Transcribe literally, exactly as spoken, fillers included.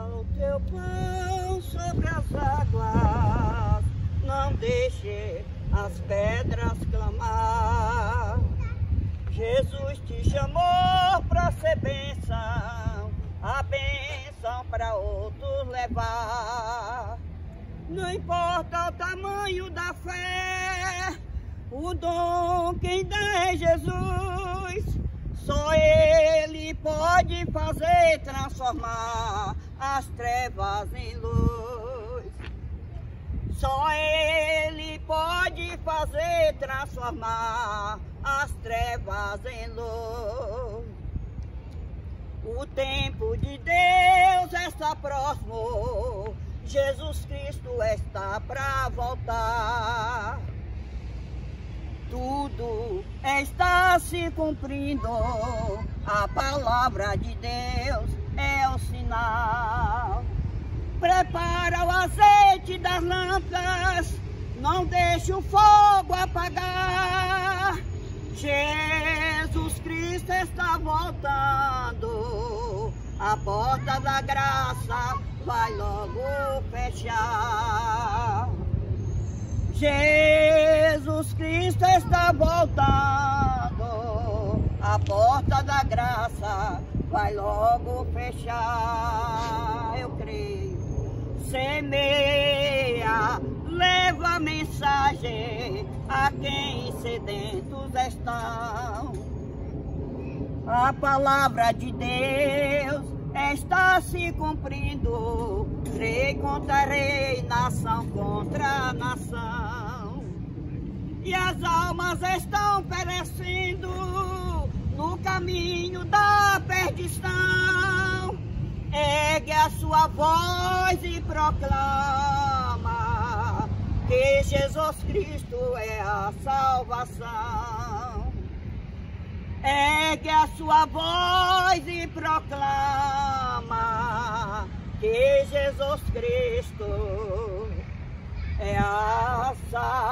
o teu pão sobre as águas, não deixe as pedras clamar. Jesus te chamou para ser bênção, a bênção para outros levar. Não importa o tamanho da fé, o dom quem dá é Jesus. Só Ele pode fazer transformar as trevas em luz. Só Ele pode fazer transformar as trevas em luz. O tempo de Deus está próximo, Jesus Cristo está para voltar. Tudo está se cumprindo, a palavra de Deus é o sinal. Prepara o azeite das lâmpadas, não deixe o fogo apagar. Jesus Cristo está voltando, a porta da graça vai logo fechar. Jesus Cristo está voltando, a porta da graça vai logo fechar. Eu creio. Semeia, leva a mensagem a quem sedentos estão. A palavra de Deus está se cumprindo, rei contra rei, nação contra nação. E as almas estão perecendo no caminho da perdição. Ergue a sua voz e proclama que Jesus Cristo é a salvação. Ergue a sua voz e proclama que Jesus Cristo é a salvação.